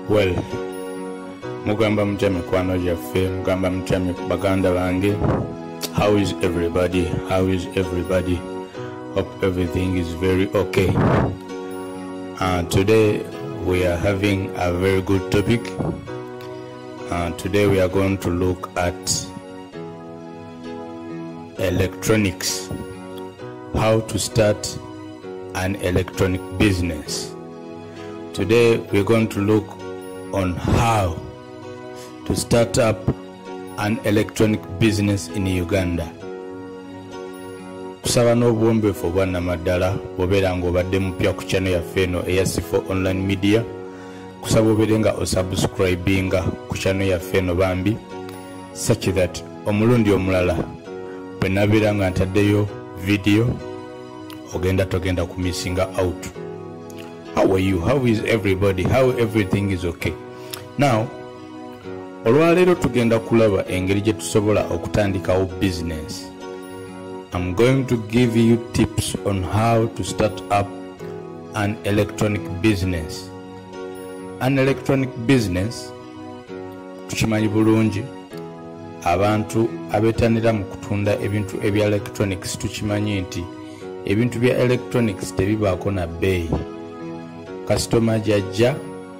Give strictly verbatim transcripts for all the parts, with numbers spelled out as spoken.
Well, mugamba mutya mikwano gyaffe, mugamba mutya baganda bange. How is everybody? How is everybody? Hope everything is very okay. Uh, today we are having a very good topic. Uh, today we are going to look at electronics. How to start an electronic business. Today we're going to look on how to start up an electronic business in Uganda. Tusaba n'obuwombeefu bwannamaddala bw'obeera ng'obadde mupya ku channel yaffe eno eya C four Online Media. Kusaba obeere nga osubscribinga ku channel yaffe eno bambi, such that omulundi omulala bwe nabeera nga ntaddeyo video ogenda togenda ku missinga out. How are you? How is everybody? How everything is okay? Now, olwaleero tugenda kulaba engeri gye tusobola okutandikawo business. I'm going to give you tips on how to start up an electronic business. An electronic business, tukimanyi bulungi, abantu abetanira mu kutunda ebintu ebya electronics tukimanyi nti ebintu bya electronics tebibaako na bbeeyi. Customer jajja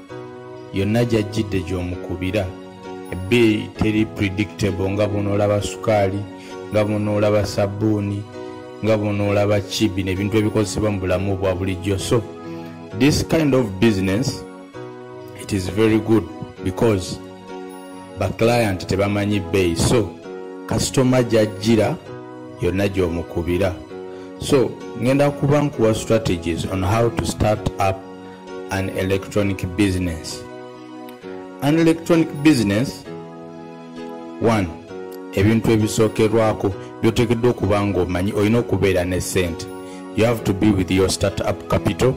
yonna jajjidde gy'omukubira, ebbeeyi teri predictable, nga bw'onoolaba sukaali, nga bw'onoolaba sabbuuni, nga bw'onoolaba chibi n'ebintu ebikozesebwa mu bulamu bwa bulijjo. So this kind of business, it is very good because ba client tebamanyi bbeeyi, so customer jajjira yonna gy'omukubira. So ngenda kuba nkuwa strategies on how to start up an electronic business. An electronic business, one, ebintu ebisookerwako by'oteekeddwa okuba ng'omanyi olina okubeera ne ssente. You have to be with your startup capital.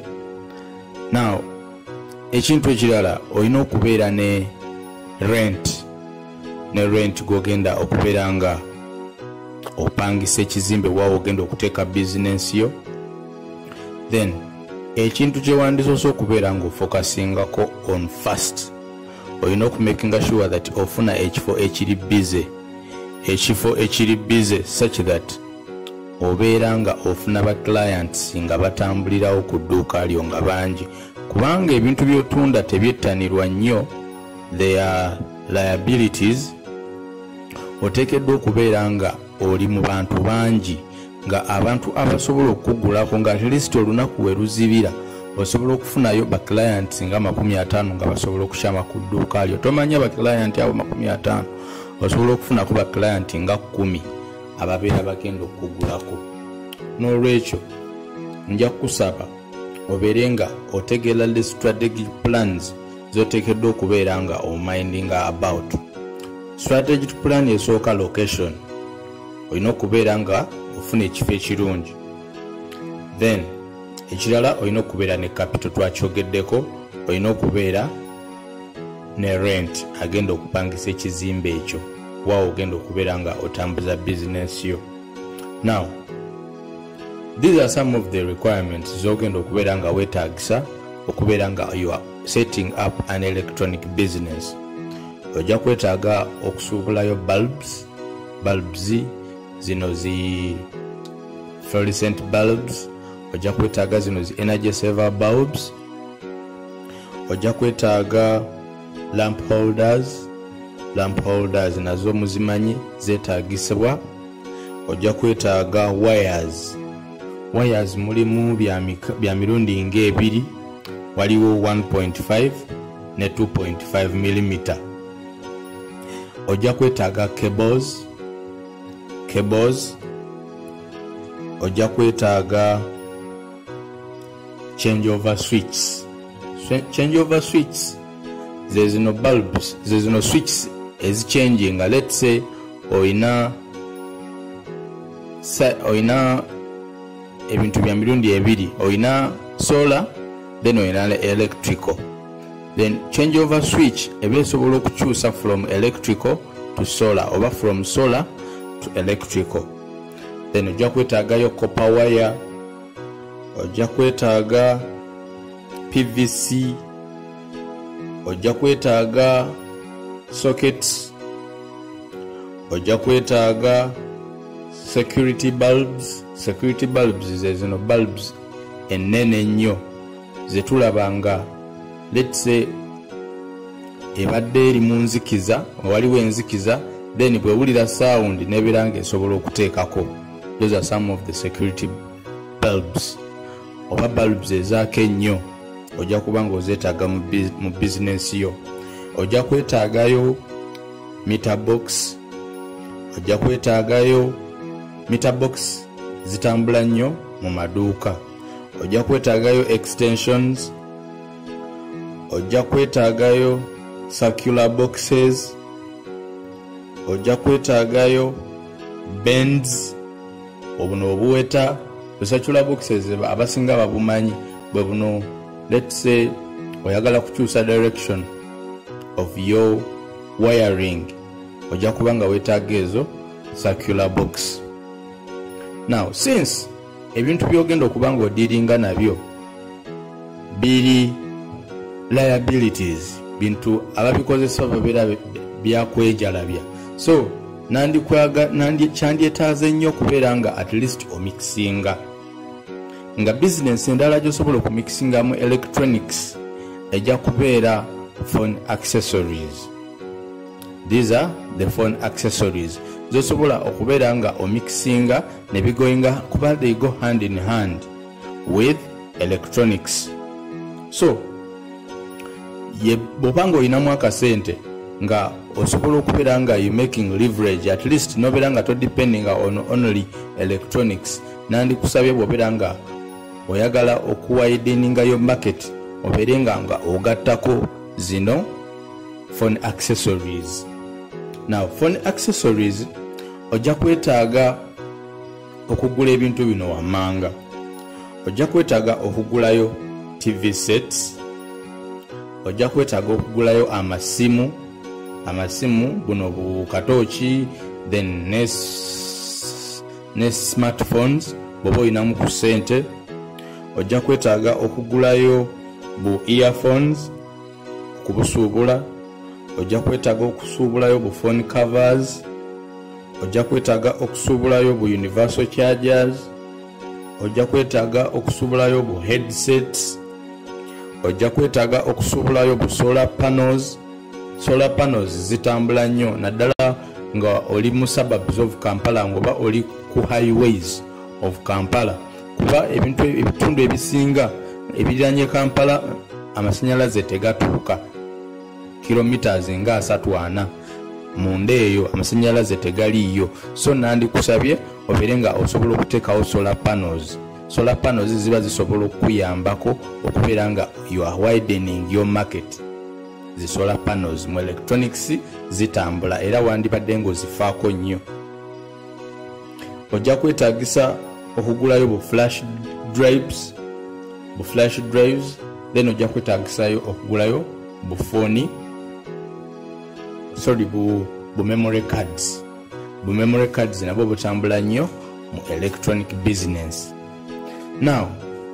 Now, ekintu ekirala olina okubeera ne rent, ne rent gw'ogenda okubeera nga opangisa ekizimbe waawe ogenda okuteeka business yo. Then ekintu kye wandisoose okubeera ng'ofocusingako on first, olina okumakinga sure that ofuna ekifo ekiri busy, ekifo ekiri busy such that obeera nga ofuna ba clients nga batambulirawo ku dduuka lyo nga bangi, kubanga ebintu by'otunda tebyettanirwa nnyo, their liabilities. Oteekeddwa okubeera nga oli mu bantu bangi, nga abantu abasobola okugulako nga at least olunaku we luzibira osobola okufunayo ba clients nga makumi ataano nga basobola okukyama ku dduuka lyo. Tomanya ba client abo makumi ataano, osobola okufunako ba client nga kkumi ababeera bagenda okugulako. N'olwekyo nja kusaba obeere nga otegeera the strategic plans zoteekeddwa okubeera nga ominding about. Strategic plan esooka location, olina okubeera nga ofuna ekifo ekirungi. Then ekirala olina okubeera ne capital, twakyogeddeko. Olina okubeera ne rent agenda okupangisa ekizimbe ekyo waawe ogenda okubeera nga otambuza business yo. Now, these are some of the requirements z'ogenda okubeera nga weetaagisa okubeera nga you are setting up an electronic business. Ojja kwetaaga okusuubulayo bulbs, bulbs zino zi fluorescent bulbs, ojja kwetaaga zino zi energy saver bulbs, ojja kwetaaga lamp holders, lamp holders nazo muzimanyi zeetaagisibwa. Ojja kwetaaga wires, wires mulimu bya mirundi ng'ebiri, waliwo one point five ne two point five millimeter. Ojja kwetaaga cables, cables. Ojja kwetaaga change over switches, change over switches ze zino bulbs, ze zino switches ezichanging. Let's say oina oina ebintu bya mirundi ebiri, oina solar then oina electrical. Then change over switch ebe esobola okukyusa from electrical to solar oba from solar to electrical. Then ojja kwetaagayo copper wire, ojja kwetaaga P V C, ojja kwetaaga sockets, ojja kwetaaga security bulbs. Security bulbs ze zino bulbs ennene ennyo zetulabanga let's say ebadde eri mu nzikiza, waliwo enzikiza then bwewulira sound nebiranga esobola okuteekako. Those are some of the security bulbs oba bulbs ezaako ennyo ojja kuba nga ozeetaaga mu business yo. Ojja kwetaagayo meter box, ojja kwetaagayo meter box zitambula nnyo mu maduuka. Ojja kwetaagayo extensions, ojja kwetaagayo circular boxes, ojja kwetaagayo bends. Obuno obuweta circular boxes abasinga babumanyi bwe buno let's say oyagala kukyusa direction of your wiring, ojja kuba nga weetaaga ezo circular box. Now since ebintu byogenda okuba nga odiringa nabyo biri liabilities, bintu ababikozesa babeera byakwejalabya, so nandikwaga nandi kyandyetaaze nnyo okubeera nga at least omixinga nga business endala gy'osobola okumixingamu electronics ejja kubeera phone accessories. These are the phone accessories zosobola okubeera nga omixinga ne bigoyinga kuba they go hand in hand with electronics. So ye bobanga oyinamu akasente nga osobola okubeera nga you making leverage, at least nobeera nga to depending on only electronics. Nandi kusabye bwobeera nga oyagala okuwideninga yo market obeere nga nga ogattako zino phone accessories. Now phone accessories ojja kwetaaga okugula ebintu bino wammanga. Ojja kwetaaga okugulayo T V sets, ojja kwetaaga okugulayo amasimu, amasimu buno bukatooki, then ne ne smartphones boba oyinamu ku ssente. Ojja kwetaaga okugulayo bu earphones okubusuubula, ojja kwetaaga okusuubulayo bu phone covers, ojja kwetaaga okusuubulayo bu universal chargers, ojja kwetaaga okusuubulayo bu headsets, ojja kwetaaga okusuubulayo bu solar panels. Solar panels zitambula nnyo naddala nga oli mu suburbs of Kampala ngoba oli ku highways of Kampala, kuba ebintu ebitundu ebisinga ebiranye Kampala amasannyalaze tegatuuka kilometers nga asatu ana munda eyo amasannyalaze tegaliiyo. So nandi kusabye obeere nga osobola okuteekawo solar panels. Solar panels ziba zisobola okuyambako okubeera nga you are widening your market. Zi solar panels mu electronics zitambula era wandibadde ng'ozifaako nnyo. Ojja kwetaagisa okugulayo bu flash drives, bu flash drives, then ojja kwetaagisayo okugulayo bu phone, sorry bu, bu memory cards. Bu memory cards nabo butambula nnyo mu electronic business. Now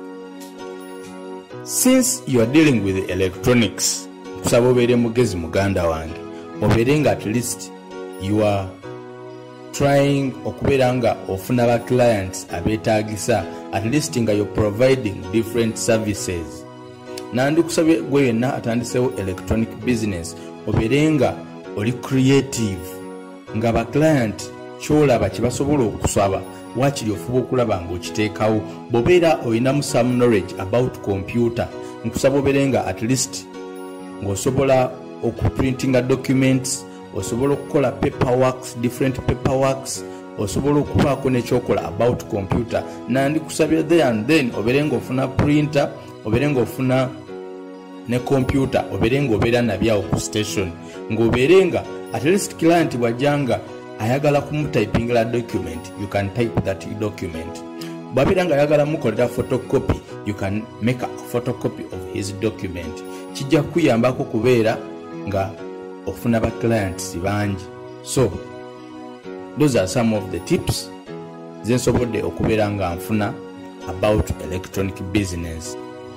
since you are dealing with electronics, kusaba obeere mugezi muganda wange, obeere nga at least you are trying okubeera nga ofuna ba clients abeetaagisa, at least nga you're providing different services. Nandi kusabye gwe yenna atandisewo electronic business obeere nga oli creative, nga ba client kyolaba kye basobola okusaba wakiri ofuba okulaba ng'okiteekawo. Bw'obeera olinamu some knowledge about computer, nkusaba obeere nga at least ng'osobola okuprintinga documents, osobola okukola paperworks, different paperworks, osobola okubaako nekyokola about computer. Nandi kusabye there and then obeere ng'ofuna printer, obeere ng'ofuna ne computer, obeere ng'obeera nabyawo ku station, ng'obeere nga at least client bwajjanga ayagala kumutypingira document, you can type that document. Bw'abeera nga ayagala mukolera photocopy, you can make a photocopy of his document. Kijja kuyambako kubeera nga ofuna ba clients bangi. So those are some of the tips zensobodde okubeera nga nfuna about electronic business.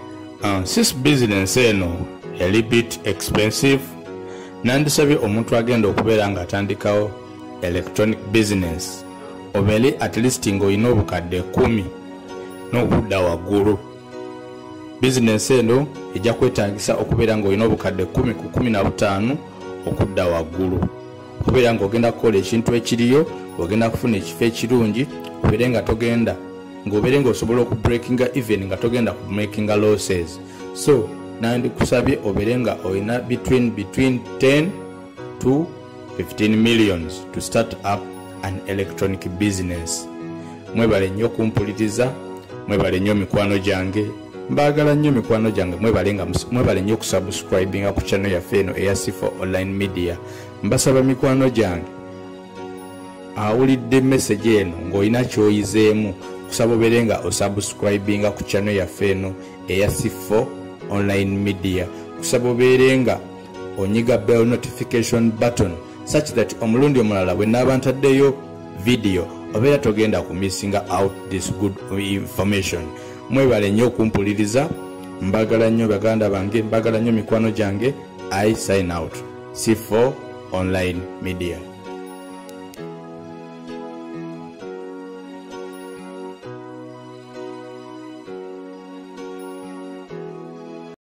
uh, sis business eno a little bit expensive nandisabye omuntu agenda okubeera nga atandikawo electronic business obeere at least ng'olina obukadde kumi n'okudda waggulu. Business eno ejja kwetaagisa okubeera ng'olina obukadde kumi ku kumi na butaano okudda waggulu, okubeera ng'ogenda kukola ekintu ekiriyo, ogenda kufuna ekifo ekirungi, obeere nga togenda ng'obeere ng'osobola okubreakinga even nga togenda kumakinga losses. So nandikusabye obeere nga olina between between ten to fifteen millions to start up an electronic business. Mwebale nnyo kumpuliriza, mwebale nnyo mikwano gyange, mbagala nnyo mikwano gyange, mwebale nga mwebale nnyo kusubscribinga ku channel yaffe eno eya C four Online Media. Mbasaba mikwano gyange awulidde message eno ng'olina ky'oyizeemu kusaba obeere nga osubscribinga ku channel yaffe eno eya C four Online Media, kusaba obeere nga onyiga bell notification button such that omulundi omulala bwe naaba ntaddeyo video obeera togenda ku missing out this good information. Mwebale nnyo okumpuliriza, mbagala nnyo baganda bange, mbagala nnyo mikwano gyange. I sign out. C four Online Media.